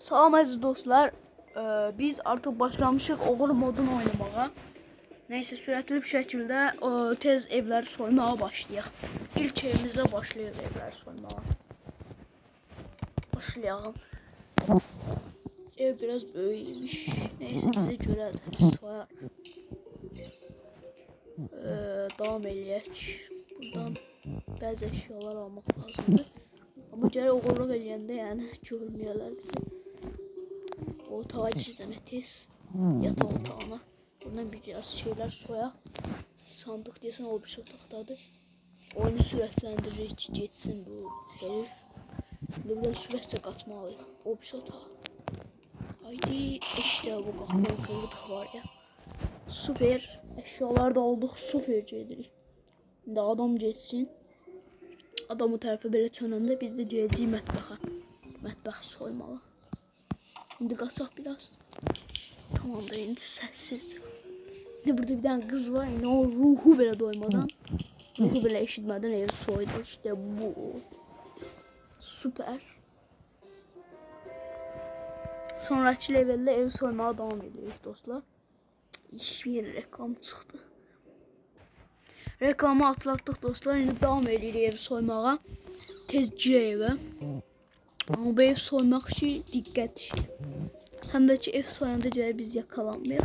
Salam əziz dostlar, biz artıq başlamışıq oğul modunu oynamağa. Neyse sürətli bir şəkildə tez evləri soymağa başlayaq. İlk evimizlə başlayaq evləri soymağa. Başlayalım. Ev biraz böyükmüş. Neyse bizə görədir. Soyaq. Davam eləyək. Buradan bəzi əşyalar almaq lazımdır. Amma gərək oğurluq eləyəndə yəni görməyələr bizi. Otağa gizlənə tez. Yataq otağına. Buradan biraz şeylər soyaq. Sandıq deyəsən o bir otaqdadır. Oyunu sürətləndirir ki geçsin bu herif. Buradan sürətlə qaçmalıyıq. O bir otağa. Haydi işte bu qapının qıvıdıq var ya. Süper. Əşyalar da aldıq. Süper gedirik. İndi adam geçsin. Adamı tərəfə belə çönəndə biz də gələcəyik mətbəxə. Mətbəx soymalı. İndi qaçaq biraz. Tamamdır, indi səssizdir. İndi burada bir dənə qız var. İndi o ruhu belə doymadan, ruhu belə eşitmədən evi soydu. İşte bu. Süper. Sonraki leveldə evi soymağa davam edirik dostlar. Bir reklam çıxdı. Reklamı atlatdıq dostlar. İndi davam edirik evi soymağa. Tezcə evə. Amma bu ev soymaq ki diqqət işdir. Həm də ki ev soyanda gələ biz yakalanmayaq.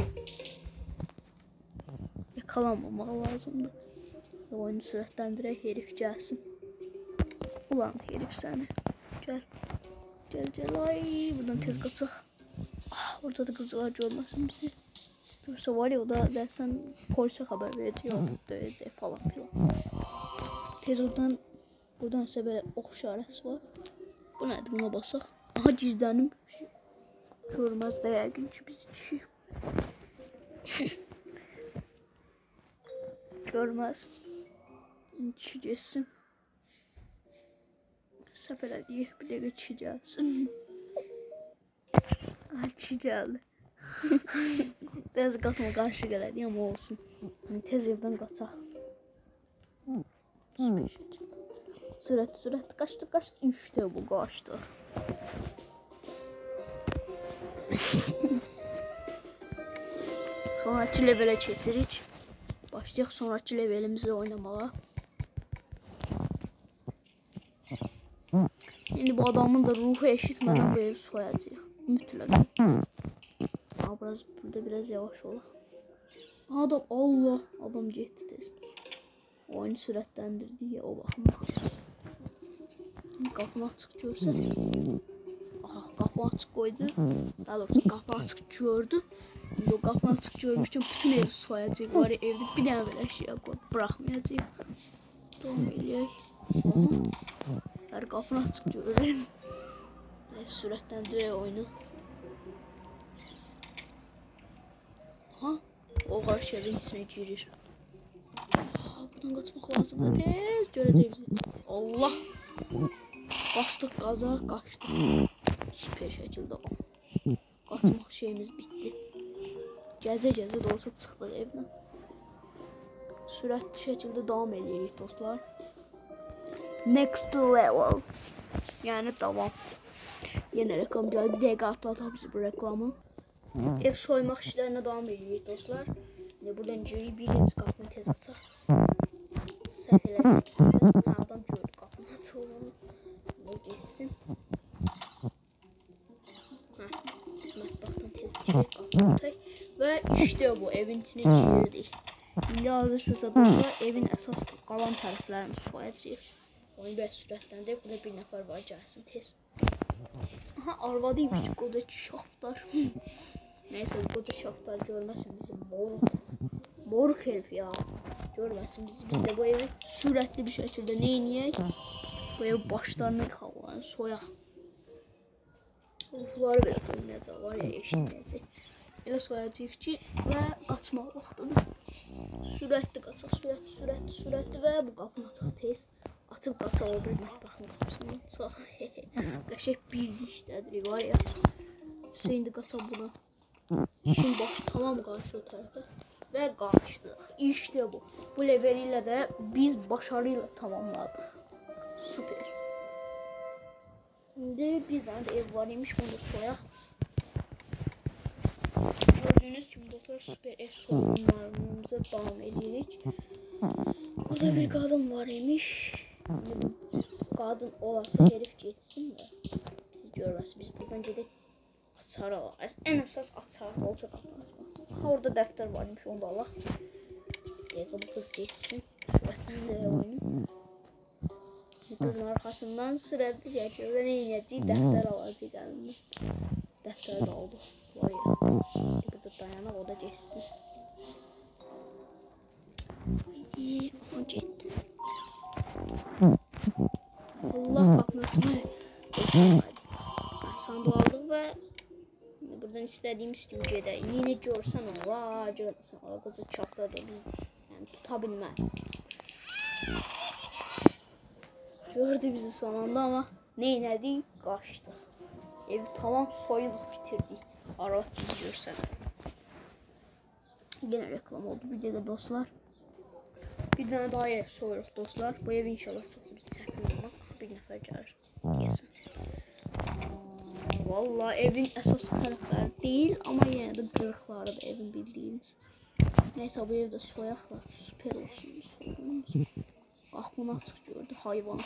Yakalanmamaq lazımdır. Oyunu sürətləndirək, herif gəlsin. Ulan herif səni. Gəl. Gəl. Ay, buradan tez qaçaq. Orada da qız var, görməsin bizi. Görsə var ya, o da dərsən polisə xəbər verəcək, döyəcək falan filan. Tez oradan, buradan isə belə ox işarəsi var. Bu nədir, buna basaq. Aha, gizlənim. Görməz də yəqin ki biz kişi. Görməz. Kişi geçsin. Səhv elədiyik, bir dəqiqə kişi gəlsin. Ay, kişi gəldi. Biraz qatma qarşı elədik, amma olsun. Tez evdən qaçaq. Süper şəkildə. Sürət. Qaçdı. İşte bu, qaçdı. Sonraki levelə keçirik. Başlayaq sonraki levelimizi oynamağa. İndi bu adamın da ruhu eşitmədən bu evi soyacaq. Mütləq. Burada biraz yavaş olaq. Adam, Allah, adam getdi tez. Oyunu sürətləndirdi ya o baxımdan. Qapını açıq görsə. Aha, qapı açıq qoydu. Daha doğrusu qapı açıq gördü. İndi o qapı açıq görmüşkən bütün evi soyacaq. Var ya, evdə bir dənə belə şey qoyub bıraxmayacaq. Davam eləyək. Hər qapını açıq görür. Sürətləndirək oyunu. Aha, o qarşı evin içinə girir. Buradan qaçmaq lazımdır. Tez görəcək bizi. Allah! Bastıq qaza, qaçdıq. Süper şəkildə qaçmaq şeyimiz bitdi. Gəzə də olsa çıxdıq evdən. Sürətli şəkildə davam edirik dostlar. Next level. Yəni davam. Yenə reklam gəldi. Bir dəqiqə atlataq bizi bu reklamı. Ev soymaq işlərinə davam edirik dostlar. Buradan girik, birinci qapını tez açaq. Səhv elədik. Adam gördü qapını açıldığını. Bu geçsin. Mətbəxdən tez girik, qapını tutaq. Və işte bu, evin içine girdik. İndi hazırsınızsa dostlar, evin əsas qalan tərəflərini soyacaq. Onu biraz sürətləndirək. Burada bir nəfər var, gəlsin tez. Aha, arvadıymış ki, qoca şaftar. Neyse, qoca şaftar görməsin bizi. Moruk herif ya. Görməsin bizi. Biz də bu evi sürətli bir şəkildə neyniyək? Bu ev başlarına yıxaqlarını soyaq. Ruhları belə dönməyəcək, var ya, eşitməyəcək. Elə soyacaq ki, və qaçmaq vaxtıdır. Sürətli qaçaq, sürətli və bu qapını açaq tez. Açıb qaçaq, o bir mətbəxin qapısını açaq. Qəşək bildi işlədirik, var ya. Hüseyndi qaçaq buna. Şimdi başı tamam qarşı o tərəfə. Və qaçdıq. İşte bu. Bu level ilə də biz başarıyla tamamladıq. Süper. İndi bir tane de ev var imiş, bunu da soyaq. Gördüğünüz kimi dostlar, süper ev soyunlarımıza devam edirik. Burada bir kadın var imiş. Kadın olarsa herif geçsin de bizi görməsin. Biz buradan gedək açar alarız. En əsas açar olsa qapımız. Ha, orada dəftər var imiş, onu da alaq. Bu kız geçsin. Sürətini də oyunu. Kızın arkasından sürətli geçiyor ve ne inəcək? Dəftər alacaq əlindən. Dəftər də oldu. Var ya. Burada dayanaq, o da geçsin. O getdi. Allah bakmıyor. Sandığı aldık ve buradan istediğimiz gibi gedək. Yine görsən olar, görməsən olar. Qoca çafda da yani tutabilmez. Gördü bizi son anda ama neynədik? Qaçdıq. Evi tamam soyuduq, bitirdik. Arvat bizi görsən. Yine reklam oldu bir dəqiqə dostlar. Bir tane daha ev soyuruq dostlar. Bu ev inşallah çok bir çətin olmaz. Bir nəfər gəlir yesin. Vallahi evin əsas tərəfləri değil ama yine de qırıqları da evin bildiğiniz. Neyse bu evde soyaqlar süper olsun. Qapını açıq gördü hayvan.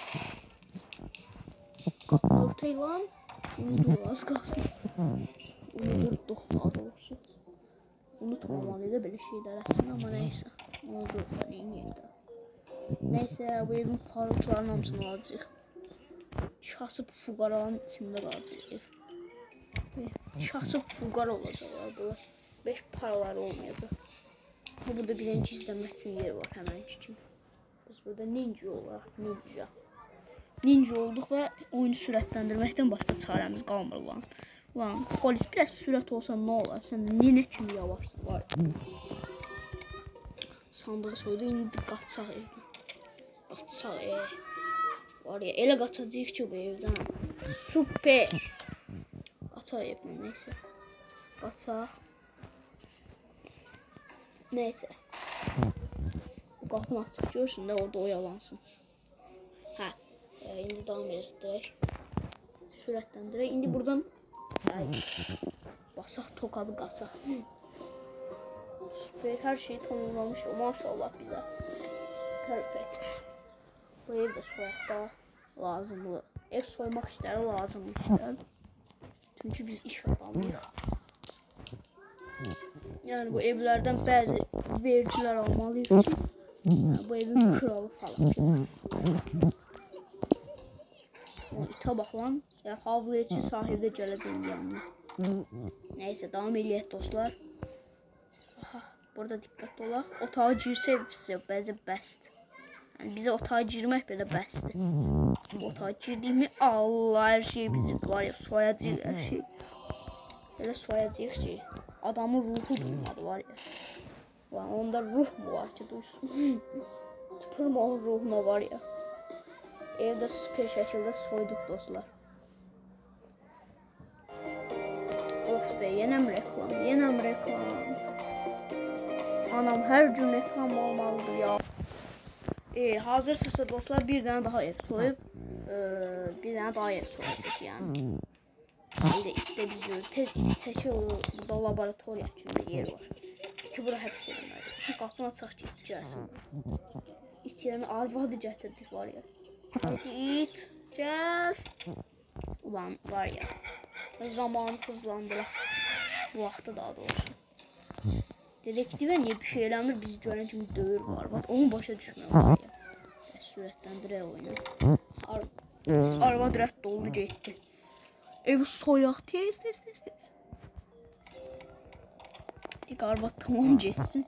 Qapını örtək lan. Unutma az qalsın. Unutduq daha doğrusu. Unutmamalıydı belə şeylər əslində ama neyse. Unutduq da neydi. Neyse bu evin parıltıların hamısını alacaq. Kasıb fuqaranın içində qalacaq ev. Kasıb fuqara olacaqlar bunlar. 5 paraları olmayacaq. Burada birinci izləmək üçün yer var həmənki kimi. Biz burada ninja olaraq ninja olduq və oyunu sürətləndirməkdən başqa çarəmiz qalmır lan. Lan polis biraz sürət olsa nə olar? Sən də ninə kimi yavaşdır var. Sandığı soydu, indi qaçsaq evdən. Qaçsaq ev. Var ya, elə qaçacaq ki bu evdən. Süper. Qaçaq evdən, neyse. Qaçaq. Neyse. Bu qapını açıq görsün də orada oyalansın. Hə. İndi davam edək. Sürətləndirək. İndi buradan basaq tokadı qaçaq. Süper. Hər şeyi tamamlamış. Maşallah bizə. Perfect. Bu ev də soyaqda lazımlı. Ev soymaq işləri lazımlı işlər. Çünki biz iş adamıyıq. Yani bu evlərdən bəzi vergilər almalıyıq ki, bu evin kralı falan. İtə bax lan. Ya havlayır ki sahildə gələcəm yanına. Neyse devam eləyək dostlar. Aha, burada diqqətli olaq. Otağa girsək bəzi bəsdir. Yani bize otağa girmək belə bəsdir. Otağa girdiyimi Allah her şey bizi var ya soyacaq her şey. Elə soyacaq şey. Adamın ruhu duymadı var ya. Lan onda ruh mu var ki duysun? Tüpürmə onun ruhuna var ya. Evdə süper şəkildə soyduq dostlar. Of be, yenəm reklam. Anam her gün reklam olmalıdır ya. Hazırsınızsa dostlar bir tane daha ev soyup bir tane daha ev soyacaq yani. İşte biz tez iti çəkir, burada laboratoriya kimi yer var. İti bura həbs edilməli. Qapını açaq ki, it gəlsin. İt yəni arvadı gətirdik var ya. Hadi it, gəl. Ulan var ya. Zamanı hızlandıraq. Bu vaxtı daha doğrusu. Dedektivə niyə bir şey eləmir, bizi görən kimi döyür var. Bax, onu başa düşmüyor var ya. Sürətləndirək oyunu. Arvad rədd oldu, getdi. Evi soyaq, tez. Arvad tamam getsin.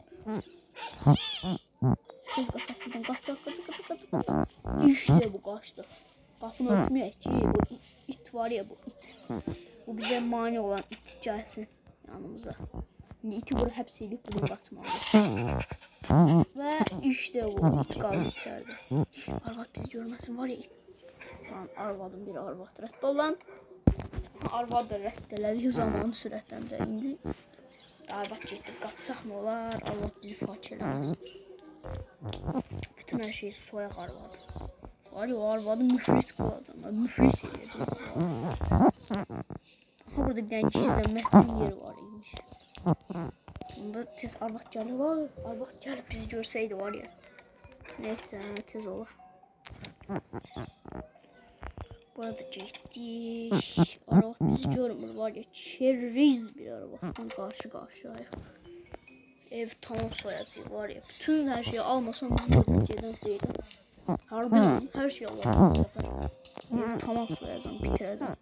Tez qaçaq buradan, qaç. İşte bu qaçdı. Qapını örtməyək ki, bu it var ya, bu it. Bu bizə mani olan it gəlsin yanımıza. İndi iti bura həbs edib bunu qaçmalı. Və işte bu it qaldı içərdə. Arvad bizi görməsin var ya it. Lan arvadın biri arvad rədd olan. Arvad da rədd elədi, zamanı sürətləndirək indi. Arvad getdi, qaçsaq mı olar? Arvad bizi fakir eləməsin. Bütün hər şeyi soyaq arvad. Var ya, o arvadı müflis kılacağım. Müflis edeceğim. Aha, burada bir tane gizlenmek için yeri var imiş. Bunda tez arvad gəlib var. Arvad gəlib bizi görsəydi var ya. Neyse, tez olur. Burada getdik. Arvad bizi görmür var ya. Keriz bir arvaddan qarşı qarşıyayıq. Ev tamam soyacaq var ya. Bütün her şeyi almasam bunu gedən deyiləm. Harbiden her şeyi alalım bu sefer. Ev tamam soyacağım, bitirəcəm.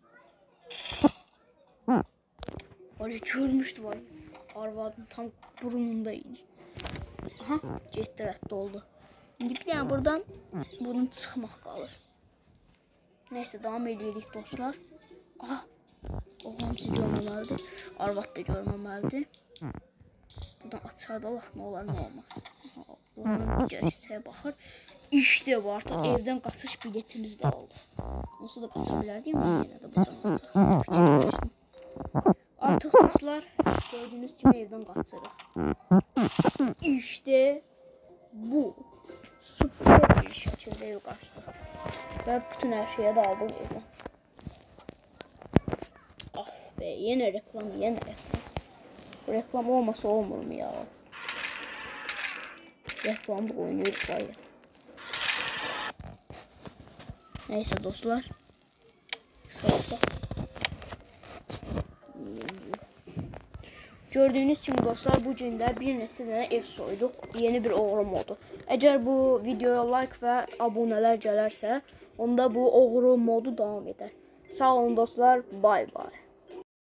Var ya, görmüşdü var ya. Arvadın tam burnundaydı. Aha, getdi, rədd oldu. İndi bir yani buradan bunun çıxmaq qalır. Neyse, devam edirik dostlar. Aha, oğlan bizi görməməlidir. Arvad da görməməlidir. Buradan açardalaq, nə olar, nə olmaz. Oğlanın digər hissəyə baxır. İşte bu, artıq evdən qaçış biletimiz də oldu. Onsuz da qaça bilərdik ama yenə də buradan qaçaq. Fikirləşdim. Artıq dostlar, gördüğünüz kimi evdən qaçırıq. İşte bu. Süper bir şəkildə ev qaçdıq. Və bütün hər şeyə də aldım evdən. Ah be, yenə reklam, yenə reklam. Bu reklam olmasa olmur mu ya? Reklamda oynuyoruz var ya. Neyse dostlar. Sağ. Gördüğünüz gibi dostlar, bu gündə bir neçə dənə ev soyduq. Yeni bir oğru modu. Əgər bu videoya like və abunələr gələrsə, onda bu oğru modu davam edər. Sağ olun dostlar. Bay bay.